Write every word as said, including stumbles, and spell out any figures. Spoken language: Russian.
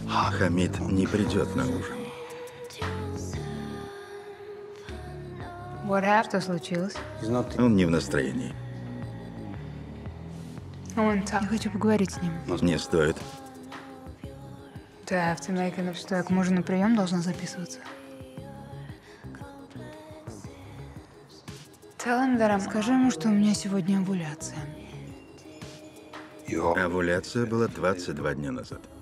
Хамид не придет на ужин. Что случилось? Он не в настроении. Я хочу поговорить с ним. Не стоит. Что, я к мужу на прием должна записываться? Скажи ему, что у меня сегодня овуляция. Овуляция была двадцать два дня назад.